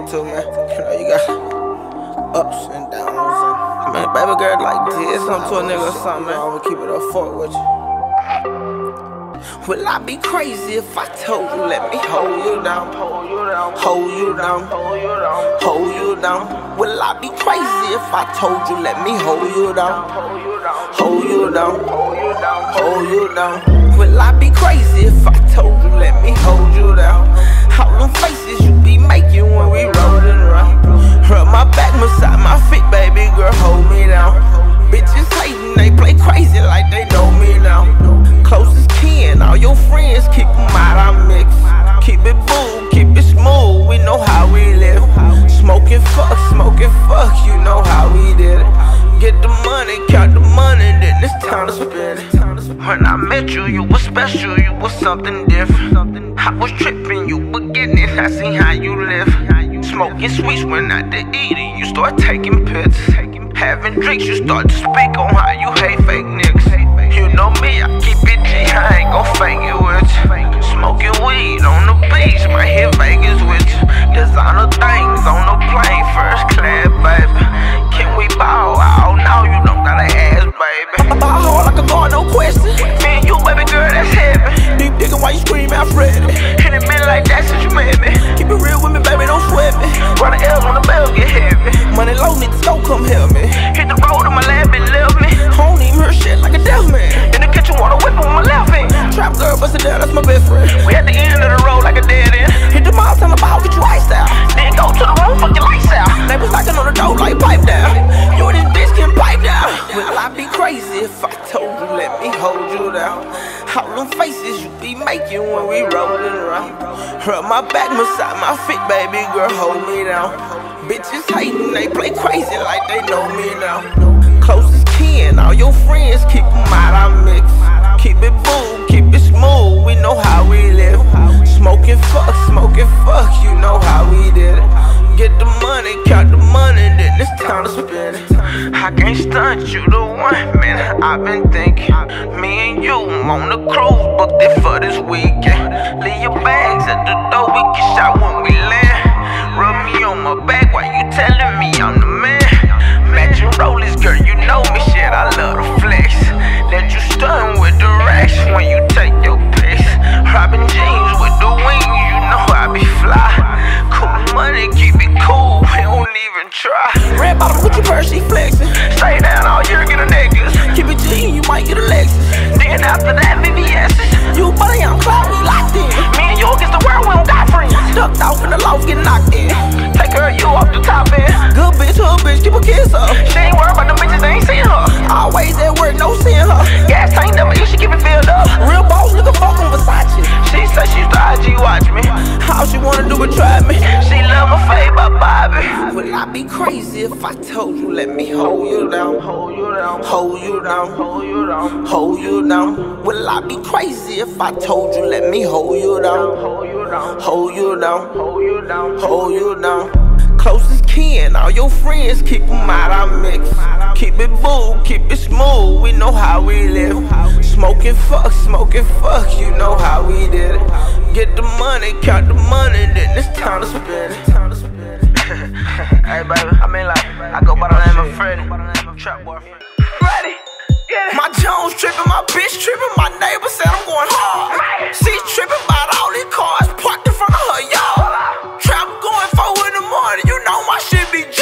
had to, man. You know, you got ups and downs. And, man, baby girl, like, did something to a nigga or something, man. I'ma keep it up, fuck with you. Will I be crazy if I told you, let me hold you down, hold you down, hold you down, hold you down, hold you down? Will I be crazy if I told you, let me hold you down, hold you down, hold you down, hold you down? Will I be crazy if I told you, let me hold you down? All them faces you be making when we rollin' around. Rub my back, massage my feet, baby girl, hold me down. Bitches hatin', they play crazy like they know me now. Closest kin, all your friends, keep them out our mix. Keep it boo, keep it smooth, we know how we live. Smoking fuck, you know how we did it. Get the money, count the money, then it's time to spend it. When I met you, you was special, you was something different. I was tripping, you were getting it, I seen how you live. Smoking sweets when not to eating, you start taking pics. Having drinks, you start to speak on how you hate fake niggas. You know me, I keep it G, I ain't gon' fake it with you. Smoking weed on the beach, might hit Vegas with you. Designer things on the plane, first class, baby. Can we bow out? Now you don't gotta ask, baby. Ball hard like a guard, no question. Me and you, baby girl, that's heavy. Deep digging while you scream out Freddy. And it been like that since you met me. Keep it real with me, baby, don't sweat me. Run the L's when the bells get heavy. Money low, need to go, come help me. Hit the road and my lab been left me. I don't even hear shit like a deaf man. In the kitchen, wanna whip it with my left hand. Trap girl, bust it down, that's my best friend. We at the end of the road like a dead end. Hit the mall, tell them about, get you iced out. Then go to the room, fuck your lights out. Neighbors knocking on the door like pipe down. You and this bitch can pipe down. Will I be crazy if I told you, let me hold you down? All them faces you be making when we rollin' around. Rub my back, massage my feet, baby girl, hold me down. Bitches hatin', they play crazy like they know me now. Closest kin, all your friends, keep them out our mix. Keep it boo, keep it smooth, we know how we live. Smoking fuck, you know how we did it. Get the money, count the money, then it's time to spend it. I can't stunt, you the one, man, I've been thinking. Me and you on the cruise, booked it for this weekend. Leave your bags at the door, we get shot when we land. Rub me on my back while you telling me I'm the man. Matching rollers, girl, you know me, shit, I love the flex. Let you stun with the racks when you take your pics. Robin jeans with the wings, you know I be fly. Cool money, keep it cool, we don't even try. Red bottom Gucci purse, she flexing. Stay down all year, get a necklace. Keep it G, you might get a Lexus. Then after that, VVS's. You buddy, I'm cloud, we locked in. Me and you against the world, we don't got friends. Ducked off in the loft, get knocked in. Take her, you off the top end. Good bitch, hood bitch, keep a kiss up. She ain't worried about them bitches, they ain't seen her. Always at work, no seeing her. Gas tank never eat, she keep it filled up. Real boss, nigga, fuck on Versace. She said she used to IG watch me. All she wanna do is try me. She love my fade by Bobby. Will I be crazy if I told you, let me hold you down, hold you down, hold you down, hold you down, hold you down? Will I be crazy if I told you, let me hold you down, hold you down, hold you down, hold you down, hold you down? Closest kin, all your friends, keep them out our mix. Keep it boo, keep it smooth, we know how we live. Smoking fuck, you know how we did it. Get the money, count the money, then it's time to spend it. Hey baby, I mean like, I go by the name of Freddy, trap boy Freddy. Ready? My Jones tripping, my bitch tripping, my neighbor said I'm going hard. She tripping about all these cars parked in front of her yard. Trap going 4 in the morning, you know my shit be